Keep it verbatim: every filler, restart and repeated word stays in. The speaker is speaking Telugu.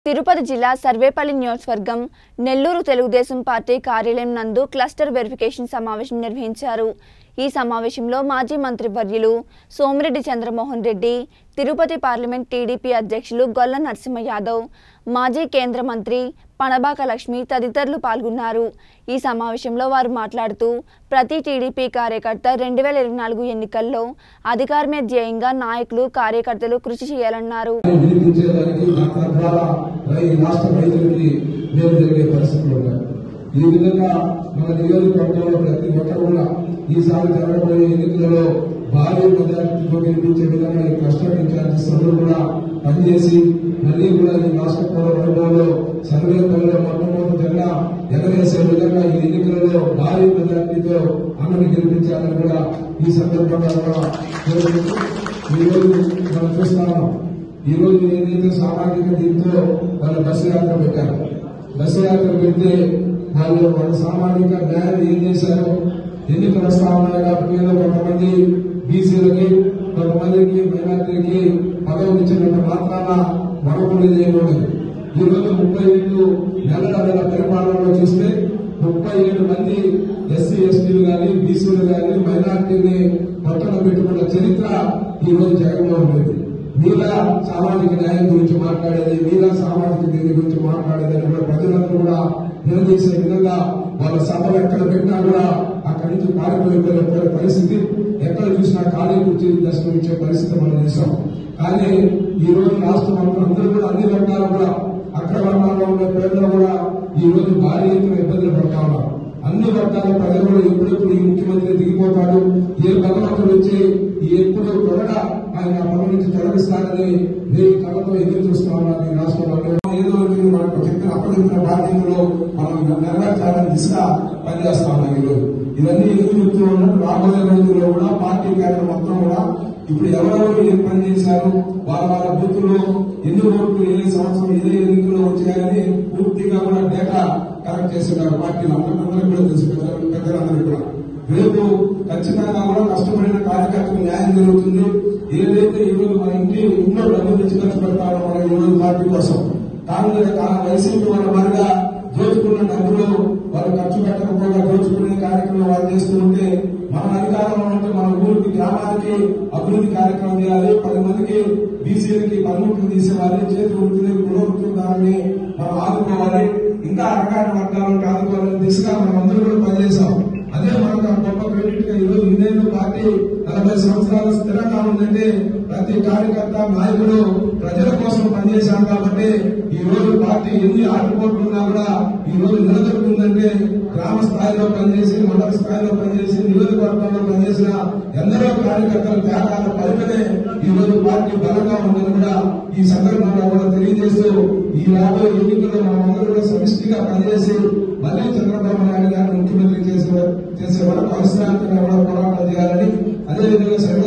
తిరుపతి జిల్లా సర్వేపల్లి నియోజకవర్గం నెల్లూరు తెలుగుదేశం పార్టీ కార్యాలయం నందు క్లస్టర్ వెరిఫికేషన్ సమావేశం నిర్వహించారు। ఈ సమావేశంలో మాజీ మంత్రి వర్యులు సోమిరెడ్డి చంద్రమోహన్ రెడ్డి, తిరుపతి పార్లమెంట్ టీడీపీ అధ్యక్షులు గొల్ల నరసింహ యాదవ్, మాజీ కేంద్ర మంత్రి పనబాక లక్ష్మి తదితరులు పాల్గొన్నారు। ఈ సమావేశంలో వారు మాట్లాడుతూ ప్రతి టీడీపీ కార్యకర్త రెండు వేల ఇరవై నాలుగు ఎన్నికల్లో అధికారమే ధ్యేయంగా నాయకులు కార్యకర్తలు కృషి చేయాలన్నారు। ఈ విధంగా మన నియోజకవర్గంలో ప్రతి ఒక్కరు కూడా ఈసారి జరగబోయే ఎన్నికలలో భారీ మెజారిటీతో గెలిపించే విధంగా ఈ క్లస్టర్ ఇన్ఛార్జెస్ అందరూ కూడా పనిచేసి మళ్ళీ కూడా ఈ రాష్ట్ర ప్రభుత్వంలో సర్వేపల్లిలో మొట్టమొదటి జెండా ఎగరేసే విధంగా ఈ ఎన్నికలలో భారీ మెజారిటీతో అన్నని గెలిపించాలని కూడా ఈ సందర్భంగా కూడా ఈ రోజు మనం చూస్తున్నాం। ఈ రోజు ఏదైతే సామాజిక దీంతో వాళ్ళు బస్సు యాత్ర పెట్టారు, బస్సు యాత్ర పెడితే వాళ్ళు వాళ్ళ సామాజిక న్యాయం ఏం చేశారు, ఎన్నికలు వస్తా ఉన్నాయి కాబట్టి కొంతమంది బీసీలకి కొంతమందికి మైనార్టీలకి పదవులు ఇచ్చినంత మాత్రాన మరొకటి చేయకూడదు। ఈ రోజు ముప్పై ఏళ్ళు నెలల నెల పరిపాలనలో చూస్తే ముప్పై ఏడు మంది ఎస్సీ ఎస్టీలు గాని బీసీలు గాని మైనార్టీని పట్టణ పెట్టుకున్న చరిత్ర ఈ రోజు జగన్మోహన్ రెడ్డి। మీలా సామాజిక న్యాయం గురించి మాట్లాడేది, మీలా సామాజిక దీని గురించి మాట్లాడేది అని కూడా ప్రజలందరూ కూడా నిలదీసే విధంగా వాళ్ళ సభలు ఎక్కడ పెట్టినా కూడా అక్కడి నుంచి పారిపోయిపోయే పరిస్థితి, ఎక్కడ చూసినా ఖాళీ కుర్చీ దర్శనం ఇచ్చే పరిస్థితి మనం చూసాం। కానీ ఈ రోజు రాష్ట్రం అందరూ కూడా అన్ని వర్గాలు కూడా అక్కడ వర్గాల్లో ఉండే పేదలు కూడా ఈ రోజు భారీ ఎత్తున ఇబ్బందులు పడతా ఉన్నారు। అన్ని వర్గాల ప్రజలు కూడా ఎప్పుడెప్పుడు ఈ ముఖ్యమంత్రి దిగిపోతాడు, ఏ భగవంతుడు వచ్చి ఎప్పుడు త్వరగా ఆయన పనుల నుంచి తొలగిస్తారని నేను కళ్ళతో ఎదురు చూస్తా ఉన్నాను। ఈ రాష్ట్రంలో ఏదో మనకు చెప్పిన అప్పచెప్పిన బాధ్యతలు మనం నెరవేర్చాలని దిశగా పనిచేస్తా ఉన్నాం। ఈరోజు ఇవన్నీ ఎదురు చూస్తూ ఉన్నాం। రాబోయే రోజుల్లో కూడా పార్టీ కార్యక్రమం మొత్తం కూడా ఇప్పుడు ఎవరెవరు ఏం పని చేశారు, వాళ్ళ వాళ్ళ బూతులు ఎన్ని ఓట్లు ఏ సంవత్సరం ఏ ఎన్నికల్లో వచ్చాయని పూర్తిగా కూడా డేటా కలెక్ట్ చేస్తున్నారు పార్టీలు అందరికీ కూడా తెలుసు, పెద్దలందరికీ కూడా। రేపు ఖచ్చితంగా కూడా కష్టపడిన కార్యకర్తకు న్యాయం జరుగుతుంది। ఏదైతే ఈ రోజు మన ఇంటి ఇంట్లో డబ్బులు తెచ్చి ఖర్చు పెడతారో మన ఈ రోజు పార్టీ కోసం, కాంగ్రెస్ వైసీపీ వాళ్ళ వారిగా దోచుకున్న డబ్బులు వాళ్ళు ఖర్చు పెట్టకపోగా దోచుకునే కార్యక్రమం వాళ్ళు చేస్తూ ఉంటే మన అధికారంలో ఉంటే మన ఊరికి గ్రామానికి అభివృద్ధి కార్యక్రమం చేయాలి, పది మందికి బీసీలకి పన్నుట్లు తీసేవాలి, చేతి వృత్తిని పునరుద్ధరణ దాన్ని మనం ఆదుకోవాలి, ఇంకా అరకాట వర్గాలను ఆదుకోవాలని దిశగా మనం అందరూ కూడా పనిచేశాం। అదే మనకు గొప్ప క్రెడిట్ గా ఈరోజు ఇన్నేళ్ళు పార్టీ నలభై సంవత్సరాలు స్థిరంగా ఉందంటే ప్రతి కార్యకర్త నాయకుడు ప్రజల కోసం పనిచేశాం కాబట్టి ఈ రోజు పార్టీ ఎన్ని ఆటుపోట్లున్నా కూడా ఈ రోజు నిలదొక్కుందంటే గ్రామ స్థాయిలో పనిచేసి, మండల స్థాయిలో పనిచేసి, నియోజకవర్గంలో పనిచేసిన ఎందరో కార్యకర్తల త్యాగాల ఫలితమే ఈ రోజు పార్టీ బలంగా ఉందని కూడా ఈ సందర్భంగా కూడా తెలియజేస్తూ ఈ రాబోయే ఎన్నికల్లో మనమందరూ కూడా సమిష్టిగా పనిచేసి మళ్లీ చంద్రబాబు నాయుడు గారిని ముఖ్యమంత్రి చేసే చేసే వరకు అవిశ్రాంతంగా కూడా పోరాటం చేయాలని, అదేవిధంగా